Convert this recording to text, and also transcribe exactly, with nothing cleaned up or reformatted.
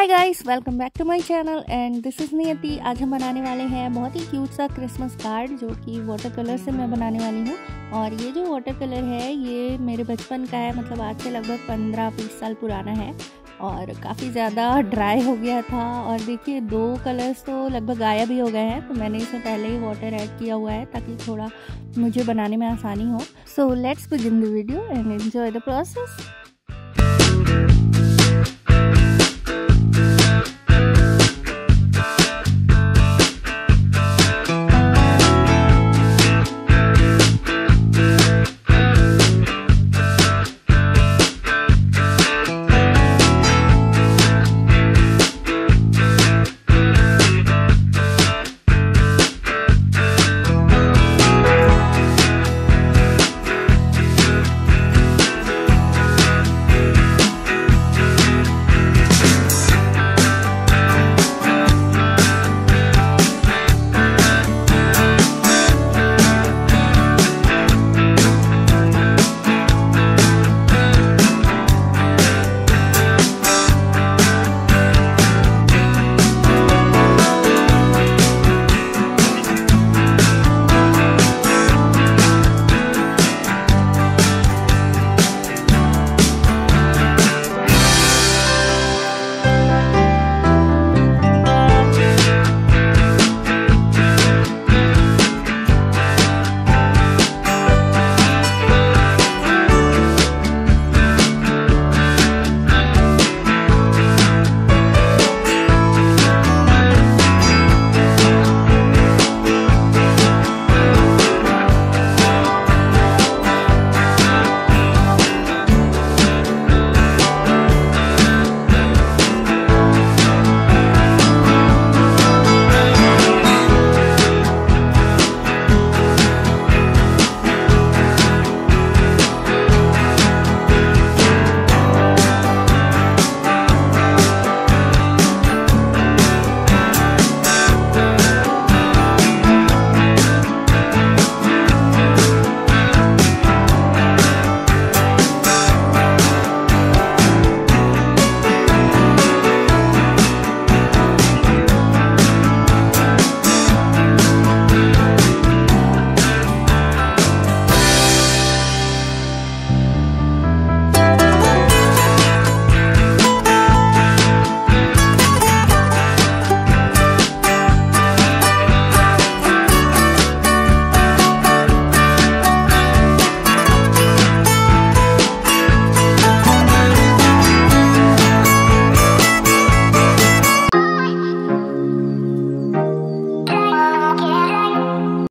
Hi guys, welcome back to my channel and this is Niyati. आज हम बनाने वाले हैं बहुत ही क्यूट सा क्रिसमस कार्ड जो कि वाटर कलर से मैं बनाने वाली हूँ। और ये जो वाटर कलर है ये मेरे बचपन का है, मतलब आज से लगभग पंद्रह बीस साल पुराना है और काफ़ी ज़्यादा ड्राई हो गया था। और देखिए दो कलर्स तो लगभग गायब ही हो गए हैं, तो मैंने इसमें पहले ही वाटर ऐड किया हुआ है ताकि थोड़ा मुझे बनाने में आसानी हो। So let's begin the video and enjoy the process.